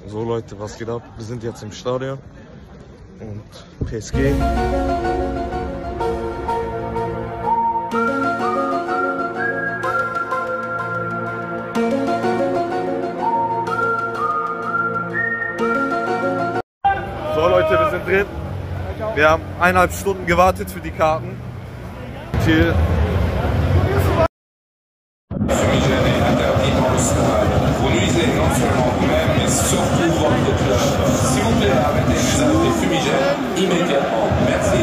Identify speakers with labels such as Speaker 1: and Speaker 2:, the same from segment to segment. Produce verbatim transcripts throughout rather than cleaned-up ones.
Speaker 1: So Leute, was geht ab? Wir sind jetzt im Stadion und P S G. So Leute, wir sind drin. Wir haben eineinhalb Stunden gewartet für die Karten. Chill.
Speaker 2: Vous nuisez non seulement vous-même, mais surtout votre club. S'il vous plaît, arrêtez l'usage des fumigènes immédiatement. Merci.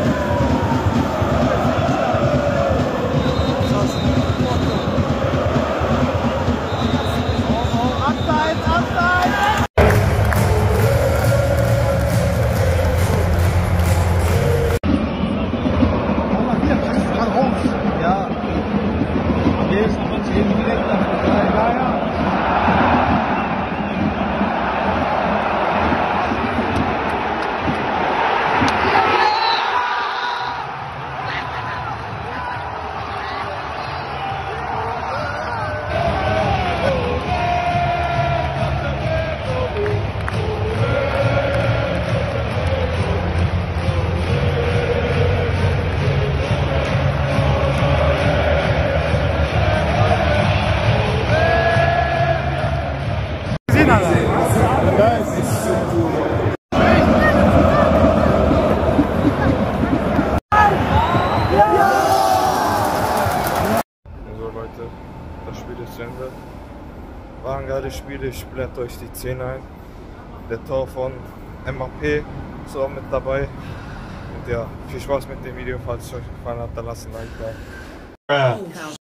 Speaker 1: So Leute, das Spiel ist zu Ende. War ein geiles Spiel, ich blende euch die Szene ein. Der Tor von Mbappé ist auch mit dabei. Und ja, viel Spaß mit dem Video, falls es euch gefallen hat, dann lasst ein Like da.